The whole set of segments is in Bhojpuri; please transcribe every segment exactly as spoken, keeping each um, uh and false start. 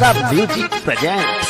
Mishra music presents.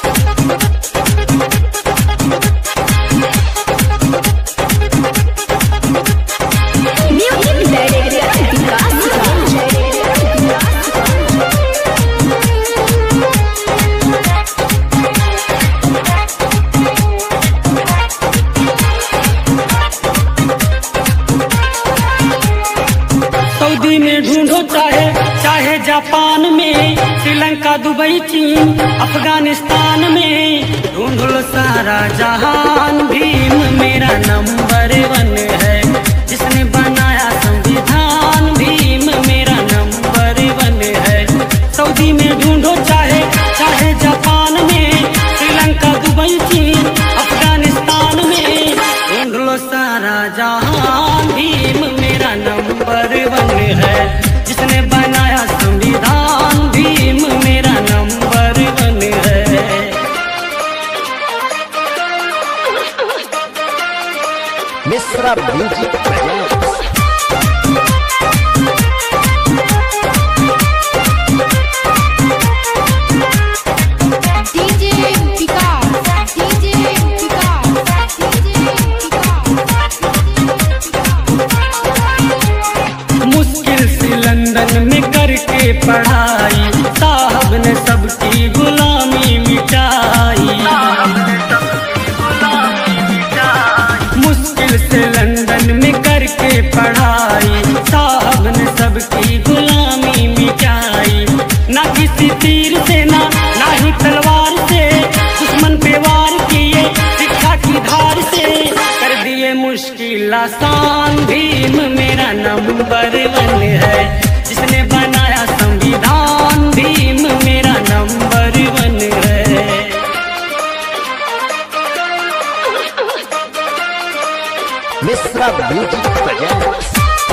सऊदी में ढूंढो चाहे चाहे जापान में, श्रीलंका दुबई चीन अफगानिस्तान में, ढूंढ लो सारा जहान, भीम मेरा नंबर वन है, जिसने बनाया संविधान, भीम मेरा नंबर वन है। सऊदी में ढूंढो चाहे चाहे जापान में, श्रीलंका दुबई चीन अफगानिस्तान में, ढूंढ लो सारा जहान, भीम मेरा नंबर वन है, जिसने बनाया संविधान, भीम मेरा नंबर वन है। Mishra music presents. लंदन में करके पढ़ाई, साहब ने सबकी गुलामी मिटाई, मुश्किल से लंदन में करके पढ़ाई, साहब ने सबकी गुलामी मिटाई। ना किसी तीर से ना ना ही तलवार से, दुश्मन पे वार किए शिक्षा की धार से, कर दिए मुश्किल आसान, भीम मेरा नंबर वन है, जिसने बनाया संविधान, भीम मेरा नंबर वन है। Mishra music presents.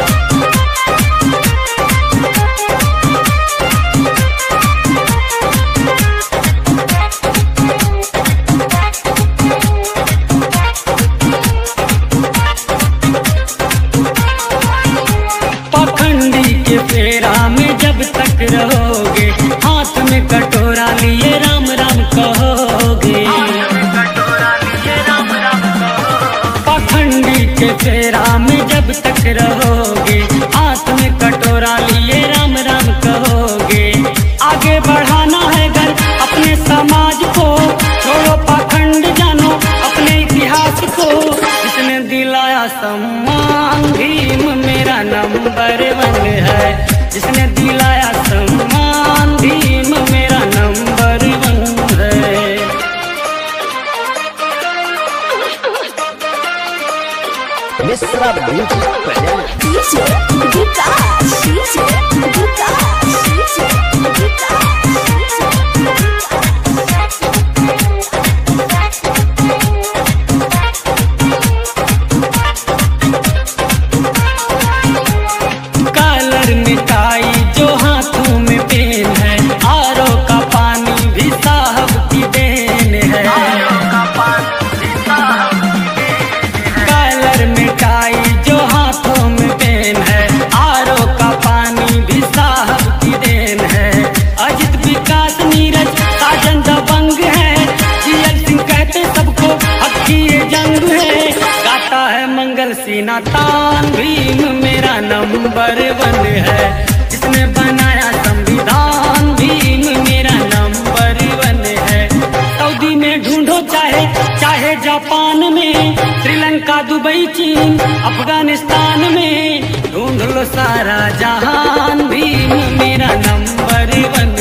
फेरा में जब तक रहोगे, हाथ में कटोरा लिए राम राम कहोगे, पाखंडी के फेरा में जब तक रहोगे, हाथ में कटोरा लिए राम राम कहोगे। आगे बढ़ाना है घर अपने समाज को, छोड़ो पाखंड जानो अपने इतिहास को, जिसने दिलाया सम्मान, भीम मेरा नंबर वन है, जिसने दिलाया सम्मान, भीम मेरा नंबर वन है। Mishra music presents. कलर मिटाई जो हाथों में पेन है, आरो का पानी भी साहब की देन है, कलर मिटाई जो हाथों में पेन है, आरो का पानी भी साहब की देन है। अजित विकास नीरज साजन दबंग है, जीएल सिंह कहते सबको अब की ये जंग है, गाता है मंगल सीना तान, भीम मेरा नंबर वन है, जिसने बनाया संविधान, भीम मेरा नंबर वन है। सऊदी में ढूंढो चाहे चाहे जापान में, श्रीलंका दुबई चीन अफगानिस्तान में, ढूंढ लो सारा जहान, भीम मेरा नंबर वन